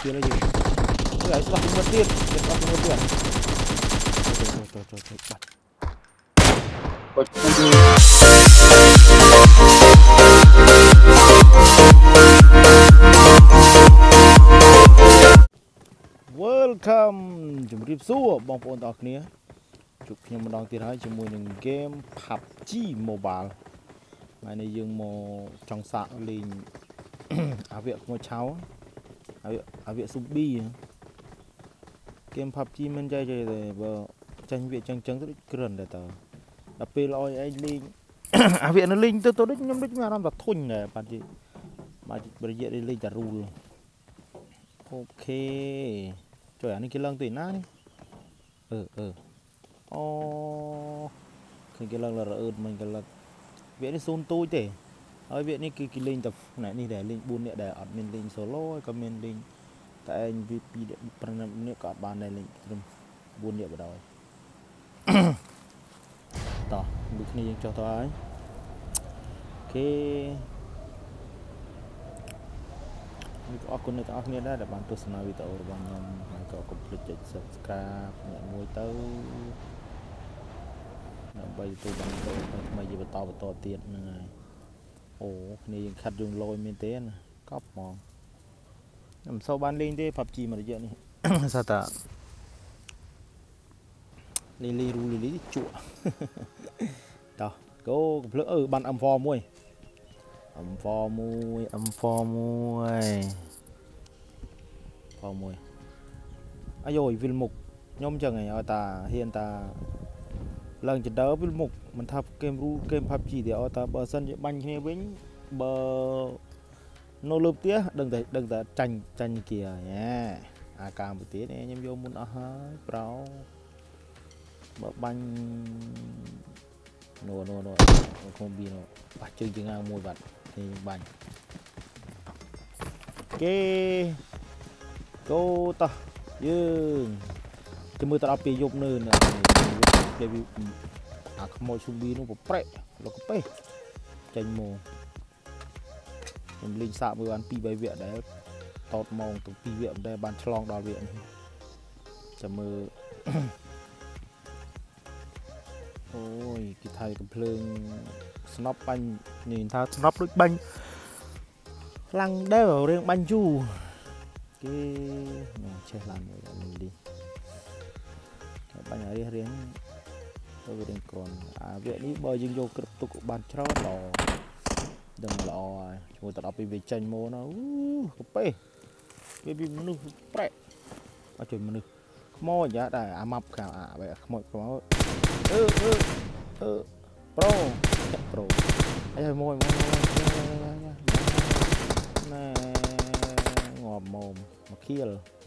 kia là gì đấy là một tiền là một tiền trời bật Welcome ជំរាបសួរបងប្អូនទាំងអស់គ្នាជួបខ្ញុំម្ដងទៀតហើយជាមួយនឹង game PUBG Mobile ថ្ងៃនេះយើងមកចង់សាកលេងអាវៈក្មួយឆៅអាវៈស៊ូប៊ី game PUBG មិនចៃទេបើចាញ់វាចឹងទៅគ្រាន់តែដល់ពេលឲ្យឯងលេងអាវៈនៅលេងទៅដូចខ្ញុំដូចមានអារម្មណ៍ថាធុញដែរបាទរយៈលេងតែ rule អូខេចុះអានេះគេឡើងទៅណានេះអូឃើញគេឡើងរអឺតមិញគេឡើងវានេះស៊ូនទូចទេហើយវានេះគឺគេលេងតែផ្នែកនេះដែរលេង4នាក់ដែរអត់មានលេង solo ហើយក៏មានលេងតែឯងវា2នាក់ក៏អត់បានដែរលេងត្រឹម4នាក់បដ ហើយតោះដូចគ្នាយើងចុះទៅហើយអូខេអរគុណអ្នកទាំងអស់គ្នាដែរដែលបានទស្សនាវីដេអូរបស់ខ្ញុំហើយក៏កុំភ្លេចចុច Subscribe អ្នកមួយទៅដើម្បីទទួលបានវីដេអូថ្មីៗបន្តទៀតហ្នឹងហើយអូគ្នាយើងខាត់យើងលយមែនទេណាកប់ហ្មងខ្ញុំមិនសូវបានលេងទេ PUBG មួយរយៈនេះស្អាតតាលេងរូលីជក់តោះកូកំភ្លើបាន M4 មួយអាយយវិលមុខខ្ញុំចឹងឯងឲ្យតាហ៊ានតាឡើងចដើវិលមុខមិនថាហ្គេម PUBG ទេឲ្យតាបើសិនជាបាញ់គ្នាវិញបើនៅលើផ្ទះដឹងតែចាញ់គេហើយអាកាមទៅទៀតខ្ញុំយកមុនអស់ហើយប្រោបើបាញ់នោះខំប៊ីនោះបាច់ជើងជាងមួយបាត់នេះបាញ់គេកូតោះយើងទៅមើលតដល់ពេលយប់នៅគេវាអាខ្មោចស៊ូប៊ីនោះប្រែកលោកពេចេញមកខ្ញុំលេងសាកមើលបាន2-3វគ្គដែរតោតម៉ោងទៅ2វគ្គដែរបានឆ្លងដល់វគ្គនេះចាំមើលអូយគេថៃកំភ្លើងស្នប់បាញ់នេះថាស្នប់ដូចបាញ់ខ្លាំងដែររៀងបាញ់យូរគេមកចេះឡើងមួយលីបាញ់រៀងទៅរៀងក្រនអាវគ្គនេះបើយើងយកគ្រប់ទុកបានច្រើនល្អដឹងល្អហើយជួយទៅដល់ពេលវាចេញមកណាកាពេវាពីមនុស្សប្រែកអត់ជួយមនុស្សខ្មោចដែរអាម៉ាប់ខាងអាខ្មោចប្រូអីមួយណែងាប់មកខៀល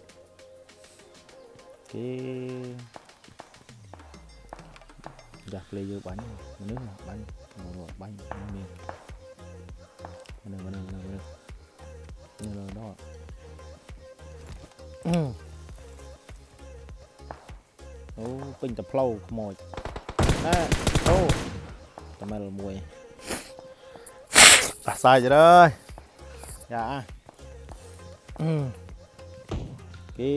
គេចាស់ player បាញ់មនុស្សបាញ់មានមនុស្សនេះលើដល់អូពេញតែផ្លូវខ្មោចអូតែមើលមួយអាសាយទៅយ៉ាគេ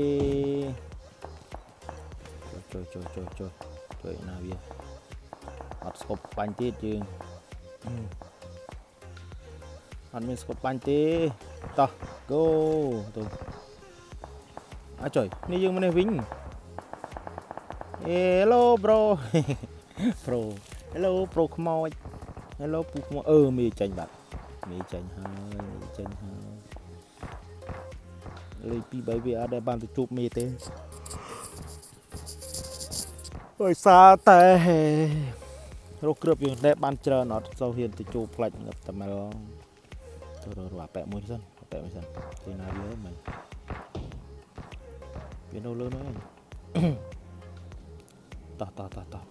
ជួយណាវាអត់ស្គប់បាញ់ទៀតយើងអត់មានស្គប់បាញ់ទេតោះ go ទៅអាចជួយនេះយើងមកនេះវិញ hello bro hello pro ខ្មោច hello ពូខ្មោចមីចាញ់បាត់មីចាញ់ហើយលេខ2-3វាអត់ដែលបានទៅជួបមីទេដោយសារតែរកគ្រាប់យើងដែលបានច្រើនអត់សូវហ៊ានទៅជួបផ្លាច់តែមកទៅរកប៉ែមួយសិនទីណាវាមិនវានៅលើនោះឯងតោះ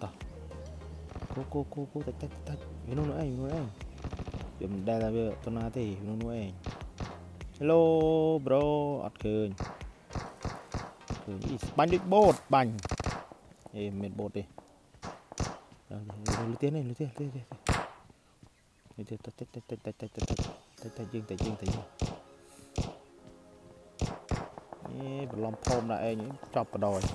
គូតែវានៅនោះឯងវាមិនដែលវាទៅណាទេនៅនោះឯង hello bro អត់ឃើញបាញ់ដូចបូតបាញ់មានបូតទេលឺទៀតនេះតែយើង bật lom phom lại những chọc vào đòi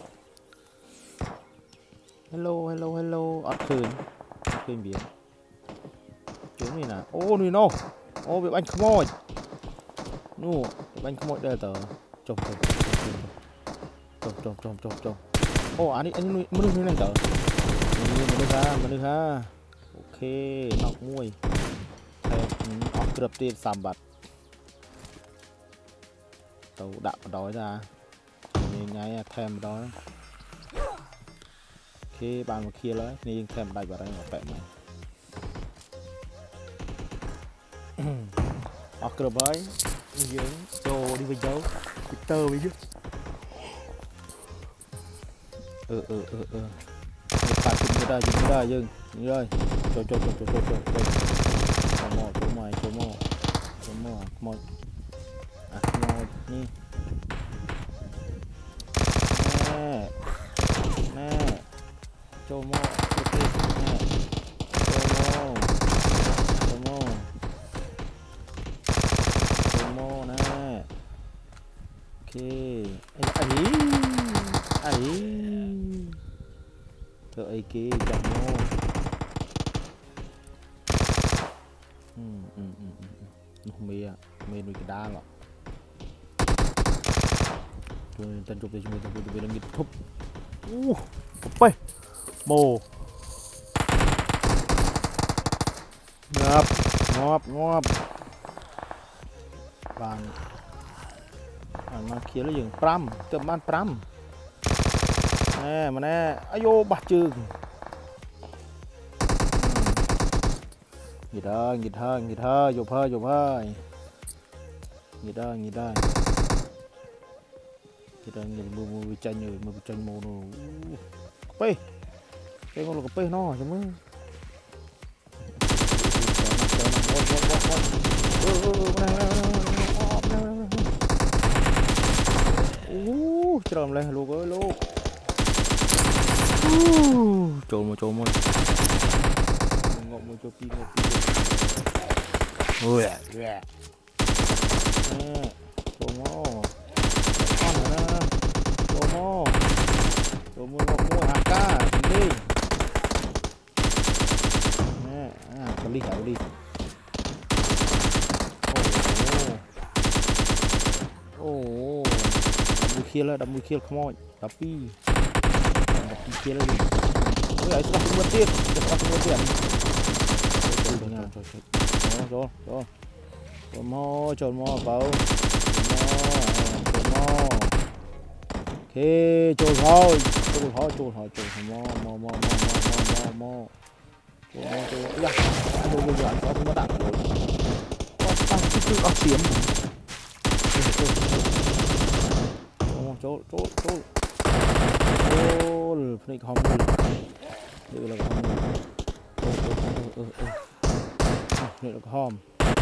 hello ọt khơi biển chỗ này nè ô này nó ô bị anh không mồi nu anh không mồi đây tờ trồng ô anh mới nuôi này tờ mình đi ha ok nọc muôi ọt cướp tiền sàm bạt tàu đạp đói ra ngay thêm đó khi bạn một kia lấy nên thêm đại vào đây một vẹn này ọt cướp ấy dưỡng đồ đi với dấu tơ với chứ phải chụp người ta dừng rồi cho mò đi nè cho mò nè ok ấy đợi kia chọn mô mê nuôi cái đá ngọ chân chụp đây chúng mình đang nghiệt thúc bê mồ ngọp vàng mà kia là dừng pram tầm ban pram nè mà nè ayo bạc chừng nghịch hơi dục hơi nghịch mua tranh mồ nó pê cái con là pê nó chứ mới trộm lên lô ơi lô trộm một ngọc một chụp ui trộm một ngọc hạt cá đi nè đi đập mũi kia không oi tapi đập mũi kia lagi oi sudah semua tir trốn mò bầu ok trốn thôi mò bây giờ có không có đạn rồi có cứ có chiếm chỗ này không đây là không đây là không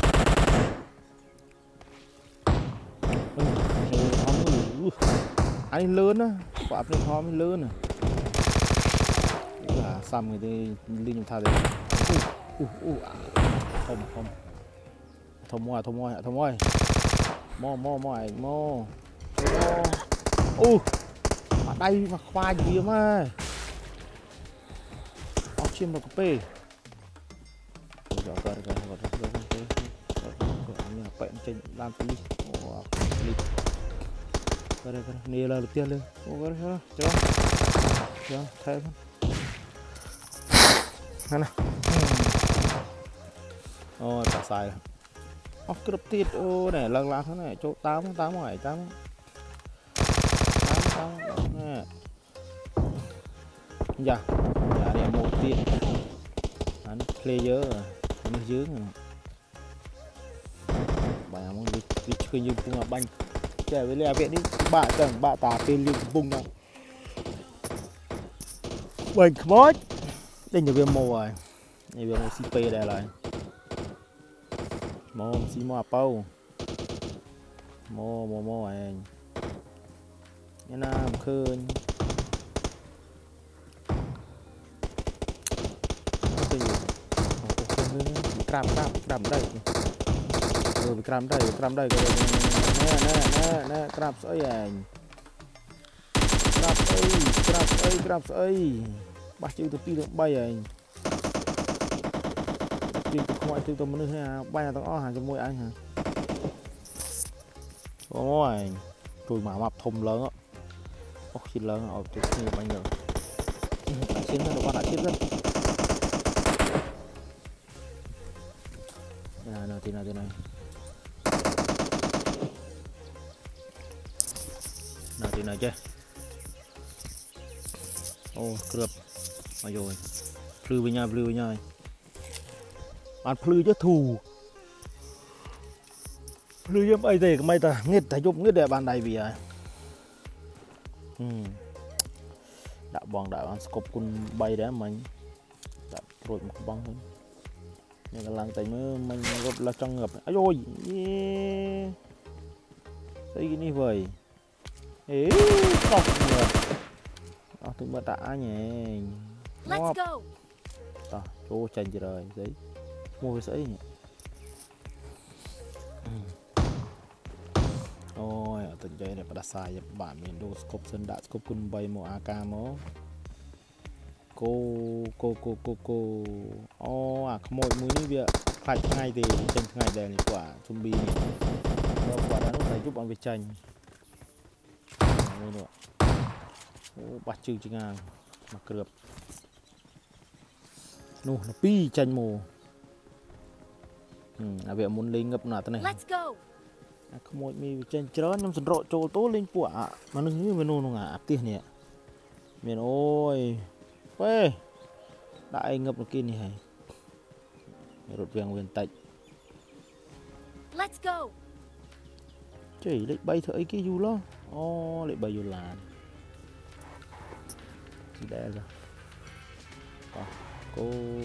anh lớn á quả này không lớn à là xăm người đi linh thà đấy không thông môi ở đây mà khoai gì mà chim vào cà phê trên làm tí đây nè là tiền lên cho thêm này ôi cả xài cướp tiệt ô này lần thế này chỗ 8 ngoài 8 nè dạ để một tiệt anh player nó dướng bài muốn đi chơi như cũng là banh trẻ với lẹ viện đi bạ tà tên liên vùng nào bình mất đây nhiều viên mồ rồi nhiều viên cp đây lại mồ xí mò bao mồ anh như nào khơi cram đây cram đây nè crab sấy anh crab sấy bắt chữ từ pi được bay anh chữ từ ngoại chữ từ mình ha bay là tao hàng cho môi anh hả ôi tôi mà mập thùng lớn á ốc xin lớn ở chỗ này bao nhiêu đã chiến ra được qua đã chiến ra này thế này thế này chứ ô cướp mà rồi phư với nhau bạn phư chứ thù phư chứ bây giờ mày ta nghiệt ta giúp nghiệt để bàn đầy vì ai đã bong đã ăn scope kun bay đấy mình đã rồi một bong thôi nhưng cái lăng tay mới mình gặp là trong ngập ấy rồi thấy cái này vậy ế cọc mượt đó thì mà đã nhỉ ngọt đó chỗ chanh gì rồi đấy mua cái sấy nhỉ ôi ở tận đây này pada saya bạn mình đồ scope sơn đã scope kun bay một AK máu cô ô à khmoi mũi ní việc phải ngay thì trên ngày đây này quả zombie này quả đã lúc này giúp bạn về chanh đây nữa bắt chữ chừng ngang mà cướp nó pi chanh mồ à việc muốn lên ngập nè thế này khmoi mi chanh chớ nhom sần rộ trâu tố lên quả mà nó như bên nô nó ngả tiền nè miền ôi quê đại ngập nó kia này rụt vàng nguyên tạch chỉ lại bay thở cái dù lo ô lại bay dù là chỉ đây rồi cô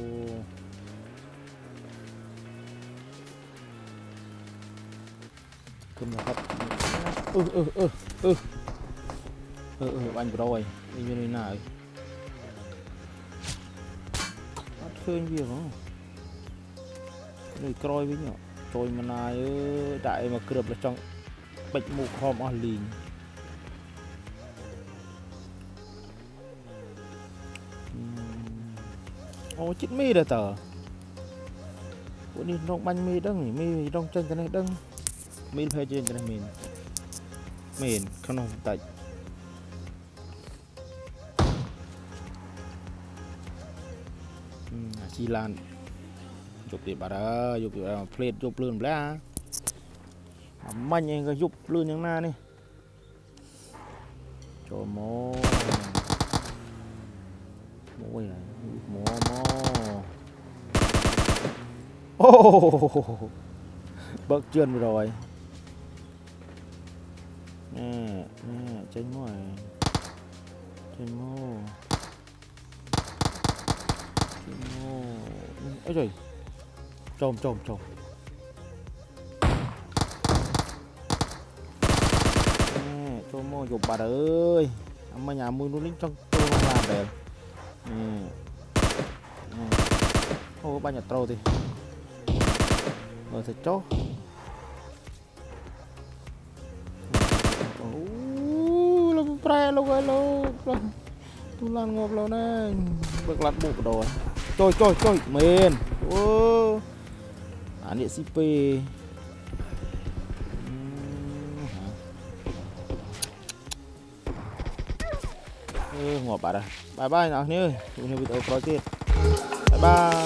cơm là hấp anh của rồi như thế nào khơi việc không rồi coi với nhở tôi mà này đại mà cướp là trong bệnh mù hòm ở lìn ô chết mi rồi tờ bữa đi trong bánh mi đăng mi trong chân cái này đăng mi phê trên cái này mình không nông tạch chi lan chụp thì bà đó chụp plate chụp lươn lá mạnh anh cái chụp lươn như na đi cho mò bớt chân rồi nè tranh mồi ôi trời trồm trồm mồi dục bà ơi mà nhà mua nó lính trong tôi không làm được ô ba nhà trâu thì rồi thì chó lông pre luôn rồi luôn tôi làm ngộp lâu nè bực lặt bụng rồi trôi mền anh địa CP ngọt bà đây bye bye nào nhớ video video tiếp bye bye.